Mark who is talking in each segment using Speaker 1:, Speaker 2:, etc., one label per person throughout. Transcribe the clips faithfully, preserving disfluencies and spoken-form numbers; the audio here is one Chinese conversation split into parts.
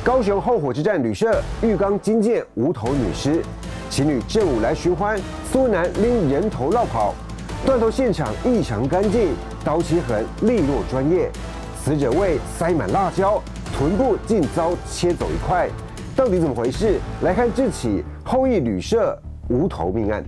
Speaker 1: 高雄后火车站旅社浴缸惊见无头女尸，情侣正午来寻欢，苏男拎人头绕跑，断头现场异常干净，刀切痕利落专业，死者胃塞满辣椒，臀部竟遭切走一块，到底怎么回事？来看这起后羿旅社无头命案。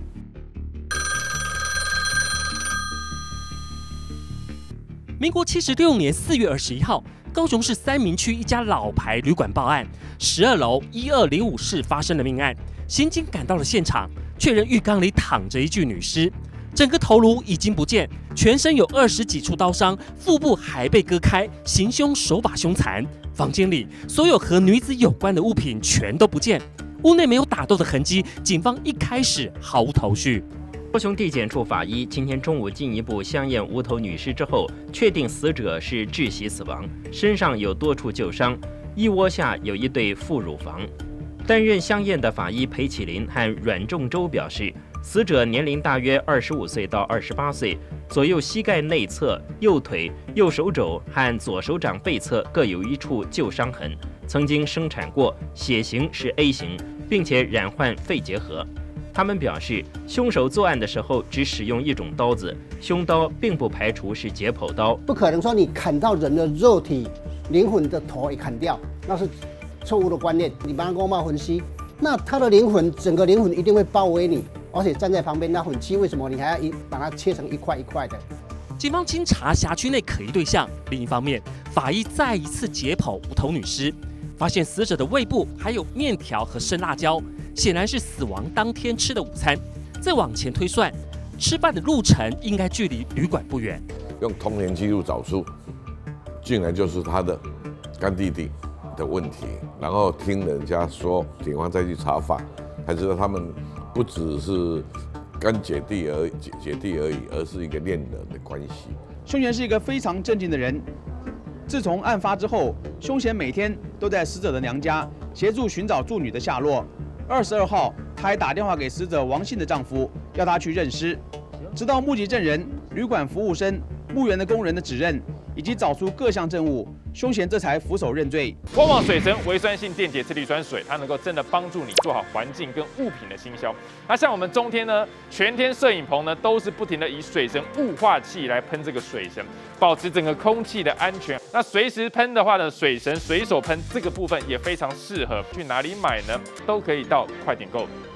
Speaker 2: 民国七十六年四月二十一号，高雄市三民区一家老牌旅馆报案，十二楼一二零五室发生了命案。刑警赶到了现场，确认浴缸里躺着一具女尸，整个头颅已经不见，全身有二十几处刀伤，腹部还被割开，行凶手把凶残。房间里所有和女子有关的物品全都不见，屋内没有打斗的痕迹，警方一开始毫无头绪。
Speaker 3: 高雄地检处法医今天中午进一步相验无头女尸之后，确定死者是窒息死亡，身上有多处旧伤，腋窝下有一对副乳房。担任相验的法医裴启林和阮仲洲表示，死者年龄大约二十五岁到二十八岁，左右膝盖内侧、右腿、右手肘和左手掌背侧各有一处旧伤痕，曾经生产过，血型是 A 型，并且染患肺结核。 他们表示，凶手作案的时候只使用一种刀子，凶刀并不排除是解剖刀。
Speaker 4: 不可能说你砍到人的肉体，灵魂的头也砍掉，那是错误的观念。你帮他公报分析，那他的灵魂，整个灵魂一定会包围你，而且站在旁边，那很气，为什么你还要一把它切成一块一块的？
Speaker 2: 警方经查辖区内可疑对象，另一方面，法医再一次解剖无头女尸，发现死者的胃部还有面条和生辣椒。 显然是死亡当天吃的午餐。再往前推算，吃饭的路程应该距离旅馆不远。
Speaker 5: 用童年记录找出，竟然就是他的干弟弟的问题。然后听人家说，警方再去查访，才知道他们不只是干姐弟而姐姐弟而已，而是一个恋人的关系。
Speaker 6: 凶嫌是一个非常正经的人。自从案发之后，凶嫌每天都在死者的娘家协助寻找助女的下落。 二十二号，他还打电话给死者王姓的丈夫，要他去认尸。直到目击证人、旅馆服务生、墓园的工人的指认，以及找出各项证物，凶嫌这才俯首认罪。
Speaker 7: 旺旺水神微酸性电解次氯酸水，它能够真的帮助你做好环境跟物品的清消。那像我们中天呢，全天摄影棚呢都是不停的以水神雾化器来喷这个水神，保持整个空气的安全。那随时喷的话呢，水神随手喷这个部分也非常适合。去哪里买呢？都可以到快点购。